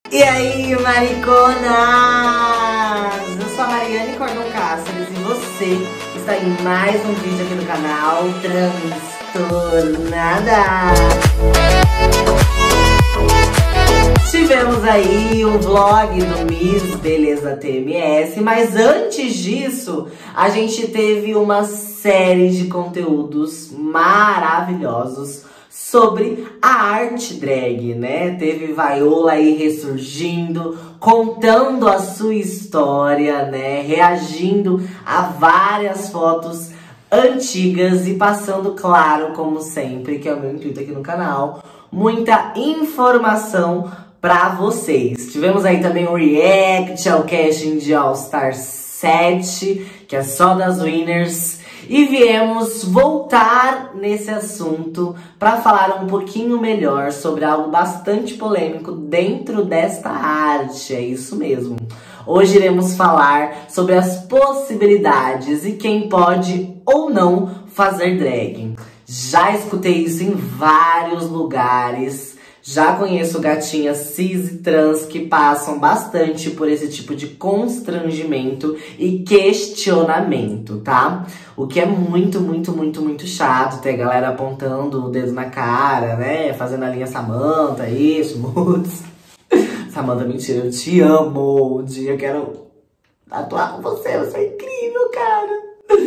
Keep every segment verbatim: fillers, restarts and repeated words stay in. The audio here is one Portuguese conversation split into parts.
E aí, mariconas! Eu sou a Mariane Cordon Cáceres e você está em mais um vídeo aqui no canal Transtornada. Tivemos aí o vlog do Miss Beleza T M S, mas antes disso, a gente teve uma série de conteúdos maravilhosos sobre a arte drag, né? Teve Viola aí ressurgindo, contando a sua história, né? Reagindo a várias fotos antigas e passando, claro, como sempre, que é o meu intuito aqui no canal, muita informação pra vocês. Tivemos aí também um react ao casting de All Star sete, que é só das winners. E viemos voltar nesse assunto para falar um pouquinho melhor sobre algo bastante polêmico dentro desta arte, é isso mesmo. Hoje iremos falar sobre as possibilidades e quem pode ou não fazer drag. Já escutei isso em vários lugares. Já conheço gatinhas cis e trans que passam bastante por esse tipo de constrangimento e questionamento, tá? O que é muito, muito, muito, muito chato ter a galera apontando o dedo na cara, né? Fazendo a linha Samantha, isso, mudos. Samantha, mentira, eu te amo. Um dia eu quero atuar com você, você é incrível, cara.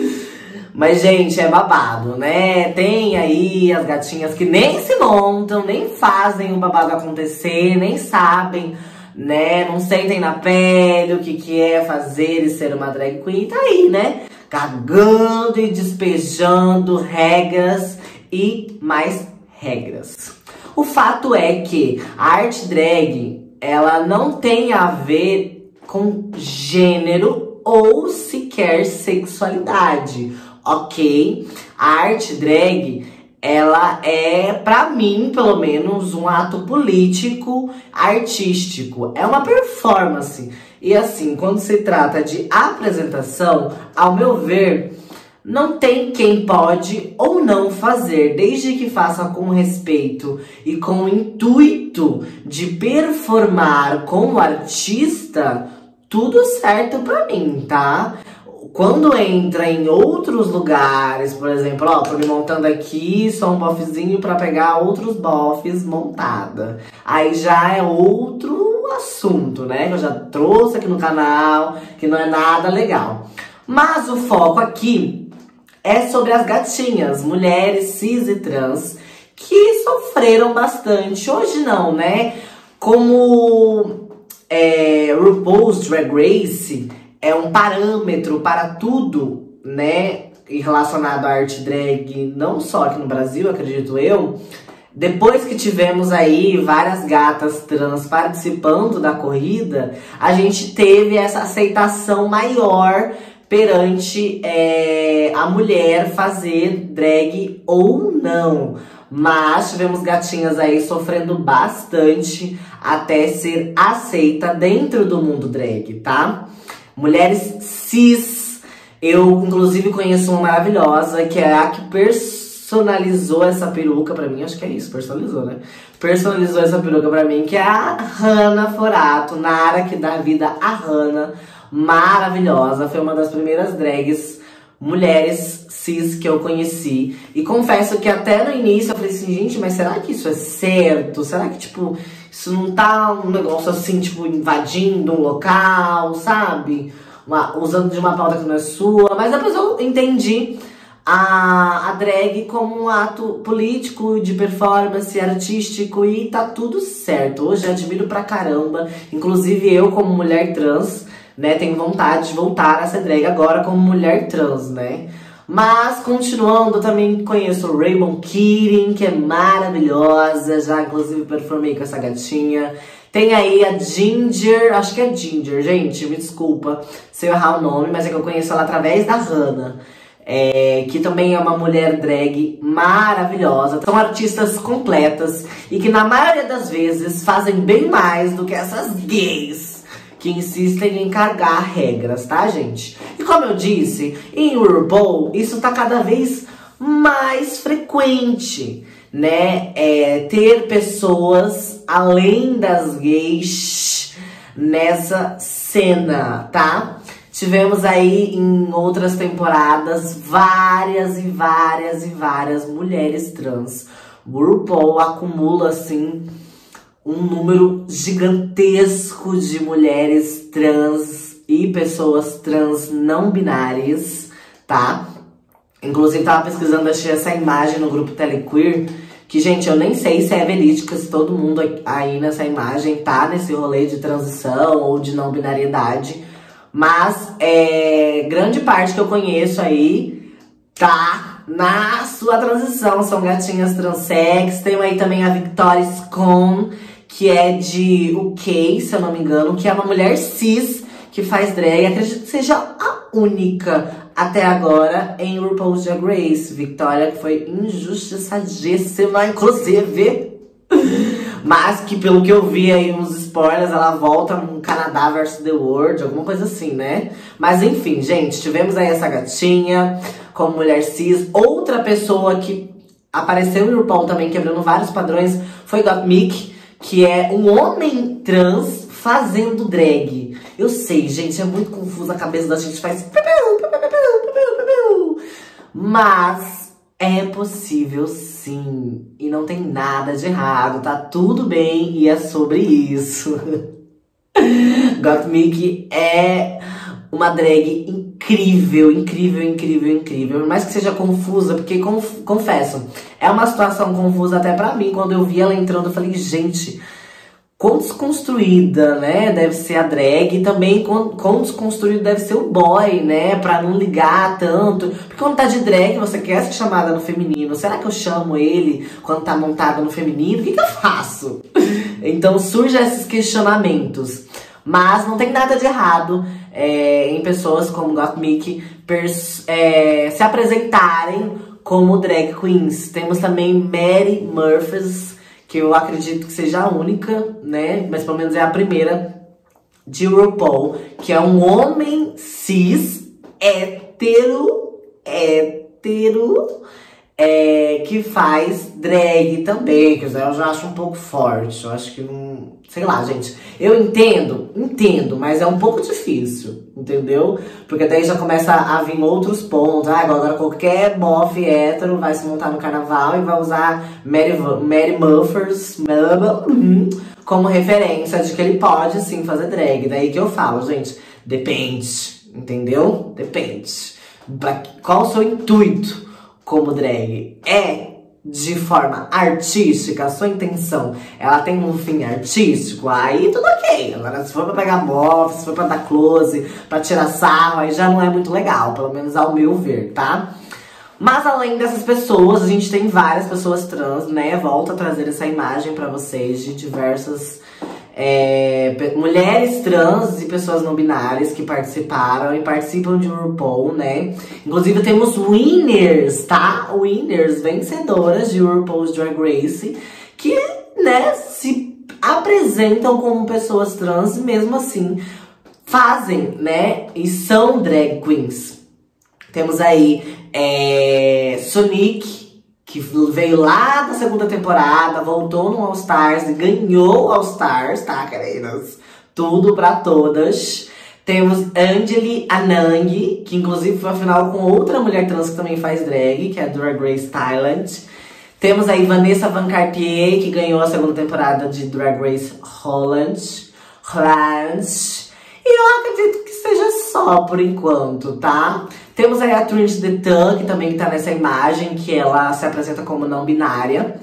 Mas, gente, é babado, né? Tem aí as gatinhas que nem se montam, nem fazem o babado acontecer, nem sabem, né? Não sentem na pele o que, que é fazer e ser uma drag queen. Tá aí, né? Cagando e despejando regras e mais regras. O fato é que a arte drag, ela não tem a ver com gênero ou sequer sexualidade. Ok, a arte drag, ela é, pra mim, pelo menos, um ato político, artístico. É uma performance. E assim, quando se trata de apresentação, ao meu ver, não tem quem pode ou não fazer, desde que faça com respeito e com o intuito de performar como artista, tudo certo pra mim, tá? Quando entra em outros lugares, por exemplo, ó, tô me montando aqui, só um bofzinho pra pegar outros bofs montada. Aí já é outro assunto, né? Que eu já trouxe aqui no canal, que não é nada legal. Mas o foco aqui é sobre as gatinhas, mulheres cis e trans, que sofreram bastante. Hoje não, né? Como é, RuPaul's Drag Race é um parâmetro para tudo, né, relacionado à arte drag, não só aqui no Brasil, acredito eu. Depois que tivemos aí várias gatas trans participando da corrida, a gente teve essa aceitação maior perante é, a mulher fazer drag ou não. Mas tivemos gatinhas aí sofrendo bastante até ser aceita dentro do mundo drag, tá? Mulheres cis, eu inclusive conheço uma maravilhosa, que é a que personalizou essa peruca pra mim, acho que é isso, personalizou, né? Personalizou essa peruca pra mim, que é a Hannah Forato, Nara, que dá vida a Hannah, maravilhosa, foi uma das primeiras drags mulheres cis que eu conheci. E confesso que até no início eu falei assim, gente, mas será que isso é certo? Será que, tipo, isso não tá um negócio assim, tipo, invadindo um local, sabe? Uma, usando de uma pauta que não é sua. Mas depois eu entendi a, a drag como um ato político, de performance, artístico, e tá tudo certo. Hoje eu admiro pra caramba. Inclusive eu, como mulher trans, né, tenho vontade de voltar a ser drag agora como mulher trans, né? Mas, continuando, também conheço o Rainbow Keating, que é maravilhosa. Já, inclusive, performei com essa gatinha. Tem aí a Ginger, acho que é Ginger, gente, me desculpa se eu errar o nome, mas é que eu conheço ela através da Hannah. É, que também é uma mulher drag maravilhosa. São artistas completas e que, na maioria das vezes, fazem bem mais do que essas gays que insistem em cagar regras, tá, gente? E como eu disse, em RuPaul, isso tá cada vez mais frequente. né, é, ter pessoas além das gays nessa cena, tá? Tivemos aí em outras temporadas várias e várias e várias mulheres trans. O RuPaul acumula, assim, um número gigantesco de mulheres trans e pessoas trans não binárias, tá? Inclusive, tava pesquisando, achei essa imagem no grupo Telequeer, que, gente, eu nem sei se é verídica, se todo mundo aí nessa imagem tá nesse rolê de transição ou de não binariedade. Mas, é, grande parte que eu conheço aí tá na sua transição. São gatinhas transex. Tem aí também a Victoria Scone, que é de U K, se eu não me engano, que é uma mulher cis que faz drag. Acredito que seja a única até agora em RuPaul's Drag Race. Victoria, que foi injustiçadíssima, inclusive. Mas que, pelo que eu vi aí nos spoilers, ela volta no Canadá versus The World, alguma coisa assim, né? Mas enfim, gente, tivemos aí essa gatinha como mulher cis. Outra pessoa que apareceu em RuPaul também, quebrando vários padrões, foi Gottmik, que é um homem trans fazendo drag. Eu sei, gente, é muito confuso, a cabeça da gente faz... Mas é possível sim, e não tem nada de errado, tá tudo bem e é sobre isso. Gottmik é uma drag incrível, incrível, incrível, incrível. Por mais que seja confusa, porque conf confesso, é uma situação confusa até pra mim. Quando eu vi ela entrando, eu falei, gente, quão desconstruída, né, deve ser a drag. E também quão, quão desconstruído deve ser o boy, né, pra não ligar tanto. Porque quando tá de drag, você quer ser chamada no feminino. Será que eu chamo ele quando tá montada no feminino? O que que eu faço? Então surgem esses questionamentos. Mas não tem nada de errado é, em pessoas como Gottmik é, se apresentarem como drag queens. Temos também Mary Murphys, que eu acredito que seja a única, né? Mas pelo menos é a primeira de RuPaul, que é um homem cis, hétero, hétero, é, que faz drag também, que eu já acho um pouco forte. Eu acho que não... Sei lá, gente. Eu entendo, entendo, mas é um pouco difícil, entendeu? Porque daí já começa a vir outros pontos. Ah, agora qualquer bofe hétero vai se montar no carnaval e vai usar Mary, Mary Muffers como referência de que ele pode, sim, fazer drag. Daí que eu falo, gente, depende, entendeu? Depende. Pra qual o seu intuito como drag? É de forma artística, a sua intenção, ela tem um fim artístico, aí tudo ok. Agora, se for pra pegar bofe, se for pra dar close, pra tirar sarro, aí já não é muito legal, pelo menos ao meu ver, tá? Mas além dessas pessoas, a gente tem várias pessoas trans, né? Volto a trazer essa imagem pra vocês de diversas é, mulheres trans e pessoas não binárias que participaram e participam de RuPaul, né? Inclusive temos winners, tá? Winners, vencedoras de RuPaul's Drag Race, que, né, se apresentam como pessoas trans e mesmo assim fazem, né, e são drag queens. Temos aí é, Sonique, que veio lá da segunda temporada, voltou no All Stars e ganhou All Stars, tá, queridas? Tudo pra todas. Temos Angeli Anang, que inclusive foi a final com outra mulher trans que também faz drag, que é a Drag Race Thailand. Temos aí Vanessa Van Cartier, que ganhou a segunda temporada de Drag Race Holland. Holland. E eu acredito que seja só por enquanto, tá? Temos aí a Trinity The Tuck, que também tá nessa imagem, que ela se apresenta como não binária.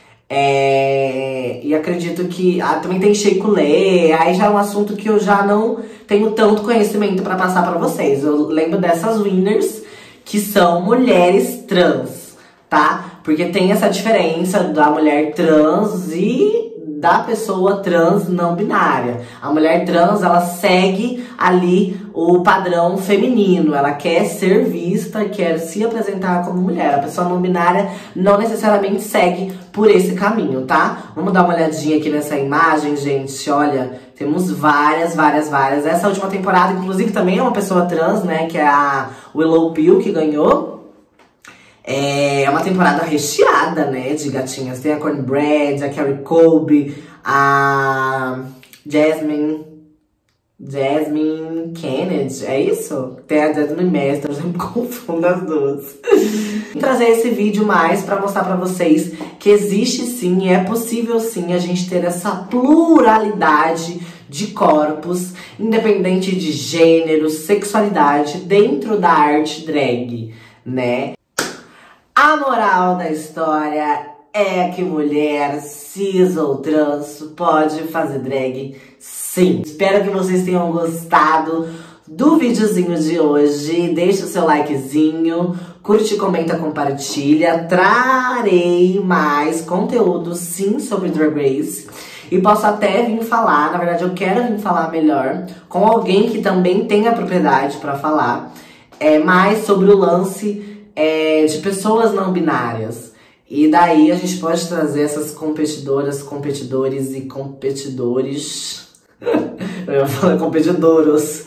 É... E acredito que... Ah, também tem Shea Coulee, aí já é um assunto que eu já não tenho tanto conhecimento pra passar pra vocês. Eu lembro dessas winners, que são mulheres trans, tá? Porque tem essa diferença da mulher trans e da pessoa trans não binária. A mulher trans, ela segue ali o padrão feminino. Ela quer ser vista, quer se apresentar como mulher. A pessoa não binária não necessariamente segue por esse caminho, tá? Vamos dar uma olhadinha aqui nessa imagem, gente. Olha, temos várias, várias, várias. Essa última temporada, inclusive, também é uma pessoa trans, né? Que é a Willow Pill, que ganhou. É uma temporada recheada, né, de gatinhas. Tem a Cornbread, a Carrie Colby, a Jasmine... Jasmine Kennedy, é isso? Tem a Jasmine Master, eu sempre confundo as duas. Vou trazer esse vídeo mais pra mostrar pra vocês que existe sim, é possível sim a gente ter essa pluralidade de corpos, independente de gênero, sexualidade, dentro da arte drag, né? A moral da história é que mulher cis ou trans pode fazer drag sim. Espero que vocês tenham gostado do videozinho de hoje. Deixa o seu likezinho, curte, comenta, compartilha. Trarei mais conteúdo sim sobre Drag Race. E posso até vir falar, na verdade eu quero vir falar melhor com alguém que também tenha propriedade pra falar é, mais sobre o lance é, de pessoas não binárias. E daí a gente pode trazer essas competidoras, competidores e competidores... eu ia falar competidoros.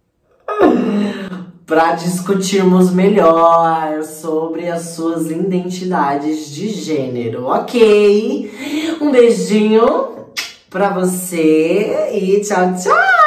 Pra discutirmos melhor sobre as suas identidades de gênero, ok? Um beijinho pra você e tchau, tchau!